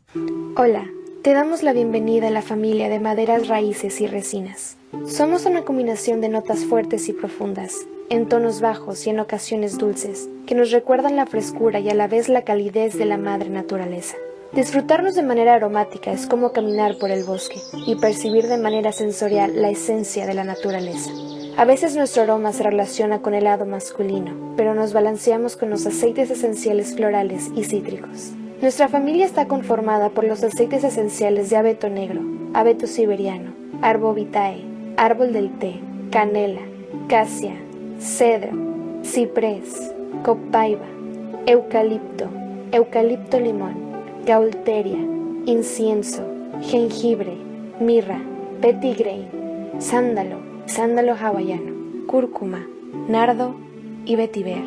Hola, te damos la bienvenida a la familia de maderas, raíces y resinas. Somos una combinación de notas fuertes y profundas, en tonos bajos y en ocasiones dulces, que nos recuerdan la frescura y a la vez la calidez de la madre naturaleza. Disfrutarnos de manera aromática es como caminar por el bosque y percibir de manera sensorial la esencia de la naturaleza. A veces nuestro aroma se relaciona con el lado masculino, pero nos balanceamos con los aceites esenciales florales y cítricos. Nuestra familia está conformada por los aceites esenciales de abeto negro, abeto siberiano, arbovitae, árbol del té, canela, casia, cedro, ciprés, copaiba, eucalipto, eucalipto limón, gaulteria, incienso, jengibre, mirra, petitgrain, sándalo, sándalo hawaiano, cúrcuma, nardo y vetiver.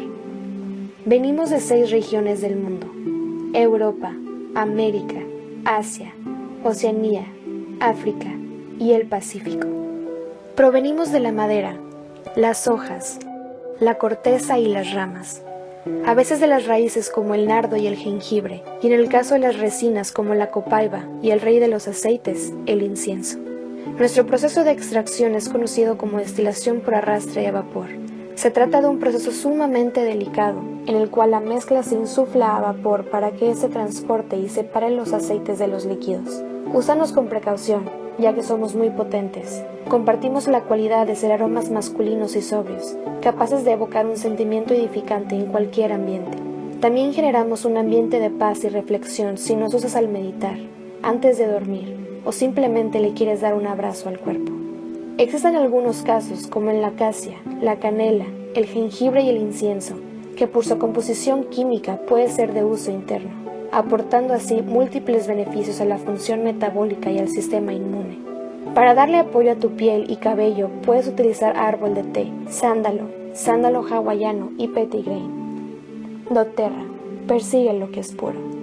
Venimos de 6 regiones del mundo: Europa, América, Asia, Oceanía, África y el Pacífico. Provenimos de la madera, las hojas, la corteza y las ramas, a veces de las raíces como el nardo y el jengibre, y en el caso de las resinas como la copaiba y el rey de los aceites, el incienso. Nuestro proceso de extracción es conocido como destilación por arrastre a vapor. Se trata de un proceso sumamente delicado, en el cual la mezcla se insufla a vapor para que éste transporte y separe los aceites de los líquidos. Úsanos con precaución, ya que somos muy potentes. Compartimos la cualidad de ser aromas masculinos y sobrios, capaces de evocar un sentimiento edificante en cualquier ambiente. También generamos un ambiente de paz y reflexión si nos usas al meditar, antes de dormir, o simplemente le quieres dar un abrazo al cuerpo. Existen algunos casos, como en la casia, la canela, el jengibre y el incienso, que por su composición química puede ser de uso interno, aportando así múltiples beneficios a la función metabólica y al sistema inmune. Para darle apoyo a tu piel y cabello, puedes utilizar árbol de té, sándalo, sándalo hawaiano y petitgrain. doTERRA, persigue lo que es puro.